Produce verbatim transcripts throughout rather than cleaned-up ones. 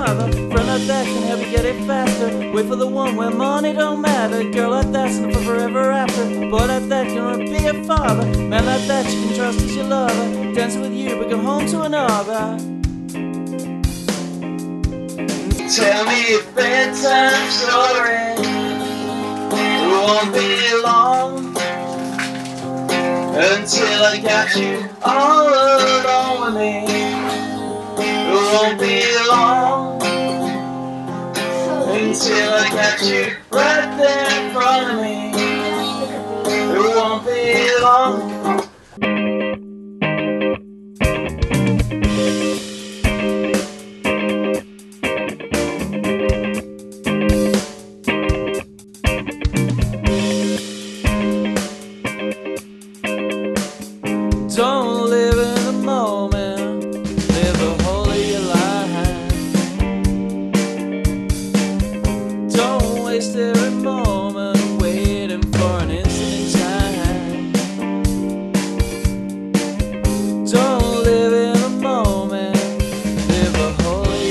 father. Friend like that can help you get it faster. Wait for the one where money don't matter. Girl like that's enough for forever after. Boy like that can be a father. Man like that you can trust as your lover. Dancing with you but come home to another. Tell me a bedtime story. It won't be long until I got you all alone with me. It won't be long until I got you right there in front of me. It won't be long. Don't live in the moment, live the whole of your life. Don't waste every moment waiting for an instant time. Don't live in the moment, live the whole of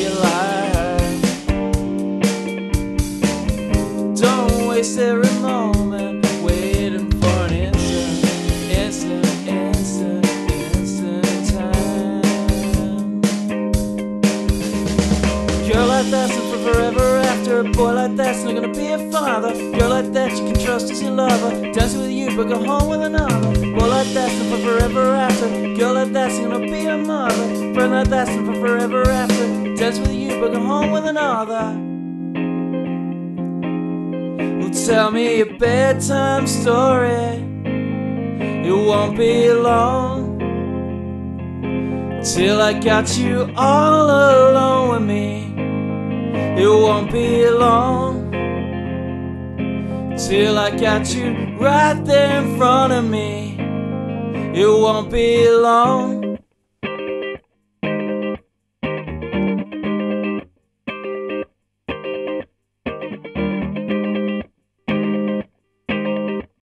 your life. Don't waste every moment waiting for an instant, instant, instant. Girl like that's not for forever after. A boy like that's not gonna be a father. Girl like that you can trust as your lover. Dancing with you but go home with another. Boy like that's not for forever after. Girl like that's not gonna be a mother. Friend like that's not for forever after. Dance with you but go home with another. Well, tell me a bedtime story. It won't be long till I got you all alone with me. It won't be long till I got you right there in front of me. It won't be long